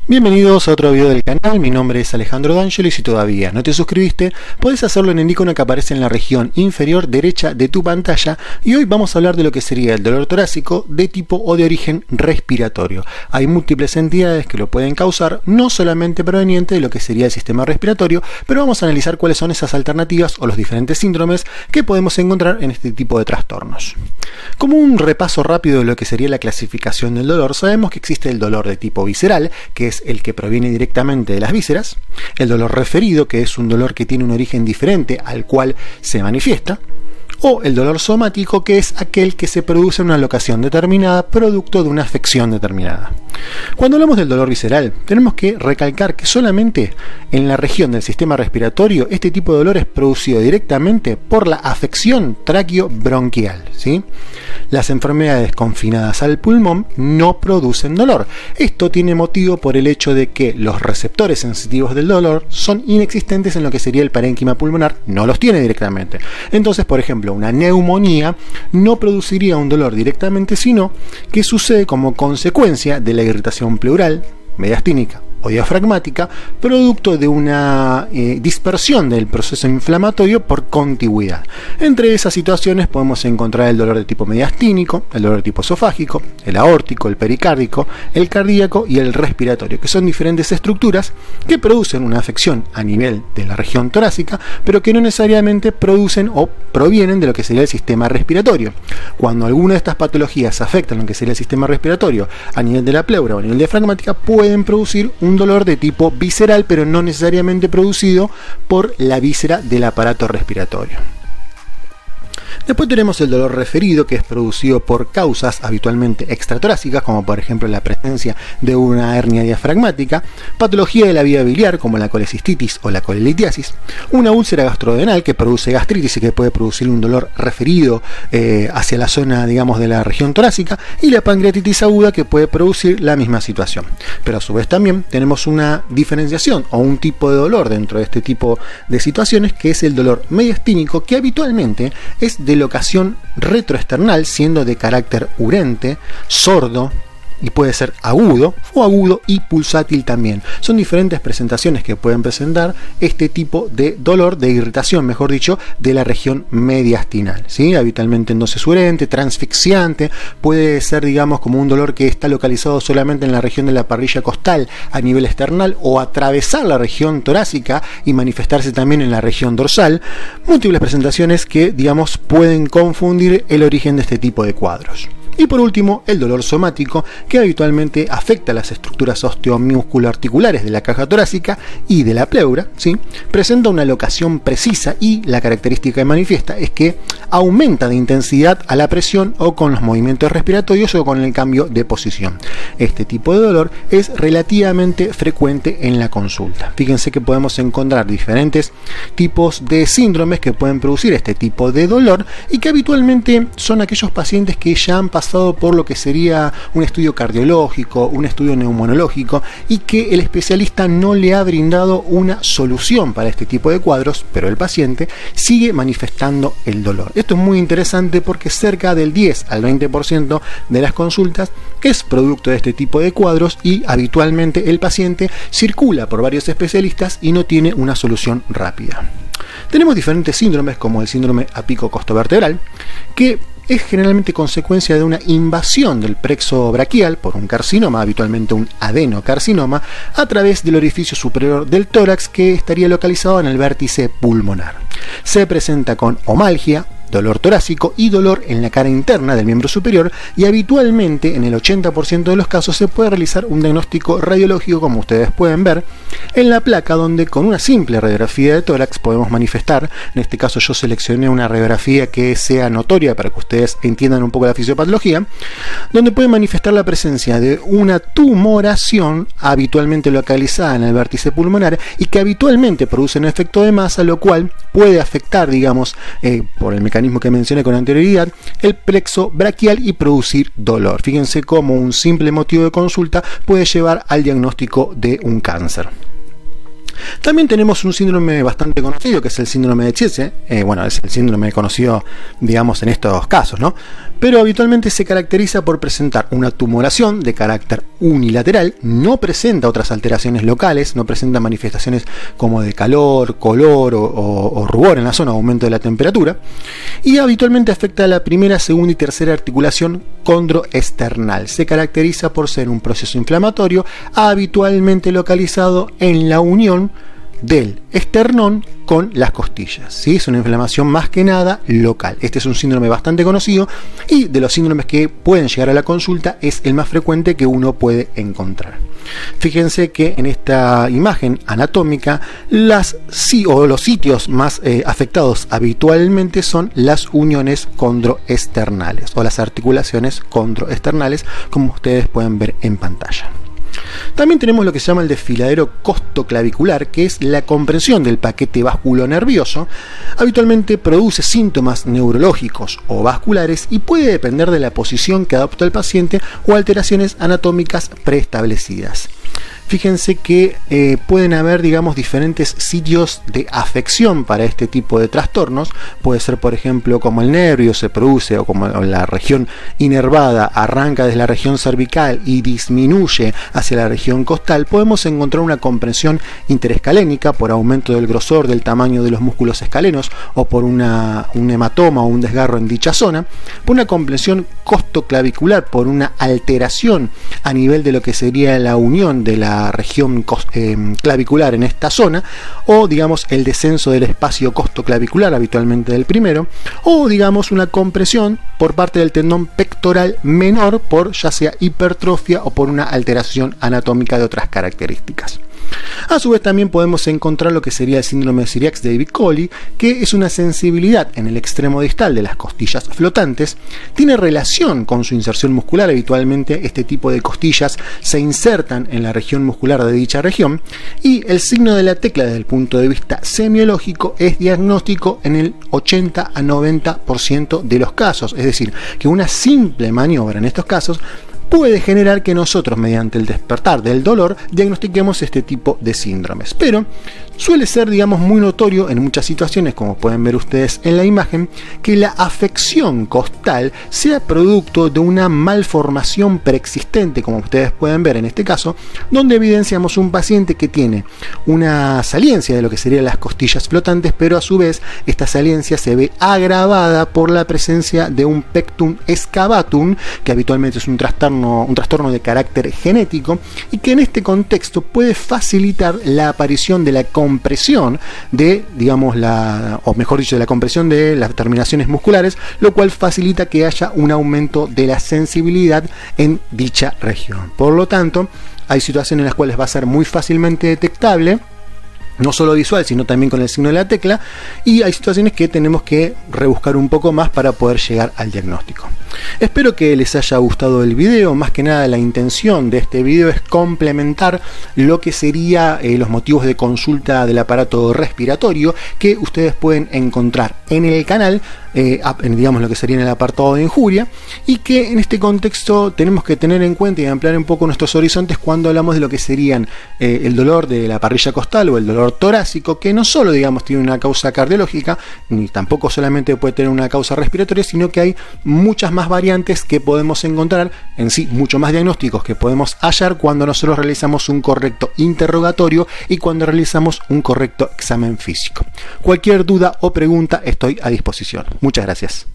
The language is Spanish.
Bienvenidos a otro video del canal, mi nombre es Alejandro D'Angelo y si todavía no te suscribiste, puedes hacerlo en el icono que aparece en la región inferior derecha de tu pantalla y hoy vamos a hablar de lo que sería el dolor torácico de tipo o de origen respiratorio. Hay múltiples entidades que lo pueden causar, no solamente proveniente de lo que sería el sistema respiratorio, pero vamos a analizar cuáles son esas alternativas o los diferentes síndromes que podemos encontrar en este tipo de trastornos. Como un repaso rápido de lo que sería la clasificación del dolor, sabemos que existe el dolor de tipo visceral, que es el que proviene directamente de las vísceras, el dolor referido, que es un dolor que tiene un origen diferente al cual se manifiesta, o el dolor somático, que es aquel que se produce en una locación determinada producto de una afección determinada. Cuando hablamos del dolor visceral, tenemos que recalcar que solamente en la región del sistema respiratorio este tipo de dolor es producido directamente por la afección tráqueo-bronquial, ¿sí? Las enfermedades confinadas al pulmón no producen dolor. Esto tiene motivo por el hecho de que los receptores sensitivos del dolor son inexistentes en lo que sería el parénquima pulmonar, no los tiene directamente. Entonces, por ejemplo, una neumonía no produciría un dolor directamente, sino que sucede como consecuencia de la irritación pleural, mediastínica o diafragmática, producto de una dispersión del proceso inflamatorio por contigüidad. Entre esas situaciones podemos encontrar el dolor de tipo mediastínico, el dolor de tipo esofágico, el aórtico, el pericárdico, el cardíaco y el respiratorio, que son diferentes estructuras que producen una afección a nivel de la región torácica, pero que no necesariamente producen o provienen de lo que sería el sistema respiratorio. Cuando alguna de estas patologías afectan lo que sería el sistema respiratorio a nivel de la pleura o a nivel diafragmática, pueden producir un dolor de tipo visceral, pero no necesariamente producido por la víscera del aparato respiratorio. Después tenemos el dolor referido, que es producido por causas habitualmente extratorácicas, como por ejemplo la presencia de una hernia diafragmática, patología de la vía biliar, como la colecistitis o la colelitiasis, una úlcera gastrodenal que produce gastritis y que puede producir un dolor referido hacia la zona, digamos, de la región torácica, y la pancreatitis aguda, que puede producir la misma situación. Pero a su vez también tenemos una diferenciación o un tipo de dolor dentro de este tipo de situaciones, que es el dolor mediastínico, que habitualmente es de locación retroesternal, siendo de carácter urente, sordo y puede ser agudo o agudo y pulsátil también. Son diferentes presentaciones que pueden presentar este tipo de dolor, de irritación, mejor dicho, de la región mediastinal, ¿sí? Habitualmente entonces urente, transfixiante, puede ser, digamos, como un dolor que está localizado solamente en la región de la parrilla costal a nivel esternal o atravesar la región torácica y manifestarse también en la región dorsal. Múltiples presentaciones que, digamos, pueden confundir el origen de este tipo de cuadros. Y por último, el dolor somático, que habitualmente afecta las estructuras osteomusculoarticulares de la caja torácica y de la pleura, ¿sí? Presenta una locación precisa y la característica que manifiesta es que aumenta de intensidad a la presión o con los movimientos respiratorios o con el cambio de posición. Este tipo de dolor es relativamente frecuente en la consulta. Fíjense que podemos encontrar diferentes tipos de síndromes que pueden producir este tipo de dolor y que habitualmente son aquellos pacientes que ya han pasado por lo que sería un estudio cardiológico, un estudio neumonológico y que el especialista no le ha brindado una solución para este tipo de cuadros, pero el paciente sigue manifestando el dolor. Esto es muy interesante porque cerca del 10 al 20% de las consultas es producto de este tipo de cuadros y habitualmente el paciente circula por varios especialistas y no tiene una solución rápida. Tenemos diferentes síndromes como el síndrome apicocostovertebral, que es generalmente consecuencia de una invasión del plexo braquial por un carcinoma, habitualmente un adenocarcinoma, a través del orificio superior del tórax que estaría localizado en el vértice pulmonar. Se presenta con omalgia, dolor torácico y dolor en la cara interna del miembro superior y habitualmente en el 80% de los casos se puede realizar un diagnóstico radiológico, como ustedes pueden ver en la placa, donde con una simple radiografía de tórax podemos manifestar, en este caso yo seleccioné una radiografía que sea notoria para que ustedes entiendan un poco la fisiopatología, donde pueden manifestar la presencia de una tumoración habitualmente localizada en el vértice pulmonar y que habitualmente produce un efecto de masa, lo cual puede afectar, digamos, por el mecanismo que mencioné con anterioridad, el plexo braquial y producir dolor. Fíjense cómo un simple motivo de consulta puede llevar al diagnóstico de un cáncer. También tenemos un síndrome bastante conocido, que es el síndrome de Tietze. Bueno, es el síndrome conocido, digamos, en estos casos, ¿no? Pero habitualmente se caracteriza por presentar una tumoración de carácter unilateral, no presenta otras alteraciones locales, no presenta manifestaciones como de calor, color o rubor en la zona, aumento de la temperatura, y habitualmente afecta a la primera, segunda y tercera articulación condroesternal. Se caracteriza por ser un proceso inflamatorio habitualmente localizado en la unión del esternón con las costillas, ¿sí? Es una inflamación más que nada local. Este es un síndrome bastante conocido y de los síndromes que pueden llegar a la consulta es el más frecuente que uno puede encontrar. Fíjense que en esta imagen anatómica los sitios más afectados habitualmente son las uniones condroesternales o las articulaciones condroesternales, como ustedes pueden ver en pantalla. También tenemos lo que se llama el desfiladero costoclavicular, que es la comprensión del paquete vasculonervioso. Habitualmente produce síntomas neurológicos o vasculares y puede depender de la posición que adopta el paciente o alteraciones anatómicas preestablecidas. Fíjense que pueden haber, digamos, diferentes sitios de afección para este tipo de trastornos. Puede ser, por ejemplo, como el nervio se produce o como la región inervada arranca desde la región cervical y disminuye hacia la región costal. Podemos encontrar una comprensión interescalénica por aumento del grosor, del tamaño de los músculos escalenos o por un hematoma o un desgarro en dicha zona. Por una comprensión costoclavicular por una alteración a nivel de lo que sería la unión de la región clavicular en esta zona, o digamos el descenso del espacio costoclavicular, habitualmente del primero, o digamos una compresión por parte del tendón pectoral menor por ya sea hipertrofia o por una alteración anatómica de otras características. A su vez también podemos encontrar lo que sería el síndrome de Ciriax-David-Colli, que es una sensibilidad en el extremo distal de las costillas flotantes. Tiene relación con su inserción muscular. Habitualmente este tipo de costillas se insertan en la región muscular de dicha región, y el signo de la tecla desde el punto de vista semiológico es diagnóstico en el 80 a 90% de los casos. Es decir, que una simple maniobra en estos casos puede generar que nosotros, mediante el despertar del dolor, diagnostiquemos este tipo de síndromes. Pero suele ser, digamos, muy notorio en muchas situaciones, como pueden ver ustedes en la imagen, que la afección costal sea producto de una malformación preexistente, como ustedes pueden ver en este caso, donde evidenciamos un paciente que tiene una saliencia de lo que serían las costillas flotantes, pero a su vez esta saliencia se ve agravada por la presencia de un pectum excavatum, que habitualmente es un trastorno de carácter genético, y que en este contexto puede facilitar la aparición de la compresión de, digamos, o mejor dicho, de la compresión de las terminaciones musculares, lo cual facilita que haya un aumento de la sensibilidad en dicha región. Por lo tanto, hay situaciones en las cuales va a ser muy fácilmente detectable, no solo visual, sino también con el signo de la tecla, y hay situaciones que tenemos que rebuscar un poco más para poder llegar al diagnóstico. Espero que les haya gustado el video. Más que nada, la intención de este video es complementar lo que sería los motivos de consulta del aparato respiratorio que ustedes pueden encontrar en el canal, digamos lo que sería en el apartado de injuria, y que en este contexto tenemos que tener en cuenta y ampliar un poco nuestros horizontes cuando hablamos de lo que serían el dolor de la parrilla costal o el dolor torácico, que no solo, digamos, tiene una causa cardiológica, ni tampoco solamente puede tener una causa respiratoria, sino que hay muchas más variantes que podemos encontrar, en sí, mucho más diagnósticos que podemos hallar cuando nosotros realizamos un correcto interrogatorio y cuando realizamos un correcto examen físico. Cualquier duda o pregunta estoy a disposición. Muchas gracias.